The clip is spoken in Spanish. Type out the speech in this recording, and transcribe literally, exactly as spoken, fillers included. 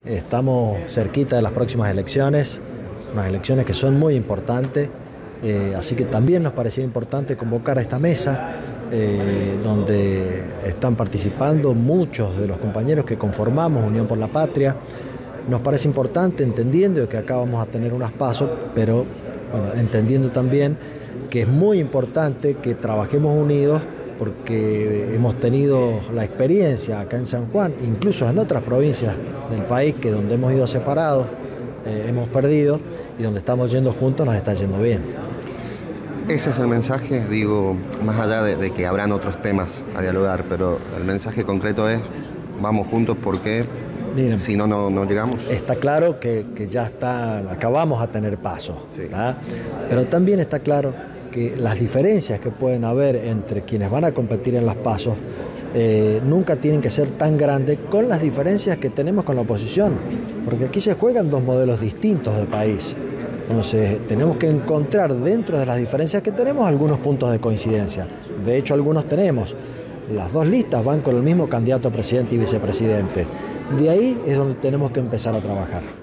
Estamos cerquita de las próximas elecciones, unas elecciones que son muy importantes, eh, así que también nos parecía importante convocar a esta mesa, eh, donde están participando muchos de los compañeros que conformamos Unión por la Patria. Nos parece importante, entendiendo que acá vamos a tener unas pasos, pero bueno, entendiendo también que es muy importante que trabajemos unidos, porque hemos tenido la experiencia acá en San Juan, incluso en otras provincias del país, que donde hemos ido separados, eh, hemos perdido, y donde estamos yendo juntos nos está yendo bien. Ese es el mensaje, digo, más allá de, de que habrán otros temas a dialogar, pero el mensaje concreto es, vamos juntos porque Miren, si no, no, no llegamos. Está claro que, que ya está, acabamos a tener pasos, sí. Pero también está claro que las diferencias que pueden haber entre quienes van a competir en las pasos eh, nunca tienen que ser tan grandes, con las diferencias que tenemos con la oposición, porque aquí se juegan dos modelos distintos de país. Entonces tenemos que encontrar dentro de las diferencias que tenemos algunos puntos de coincidencia. De hecho, algunos tenemos. Las dos listas van con el mismo candidato a presidente y vicepresidente. De ahí es donde tenemos que empezar a trabajar.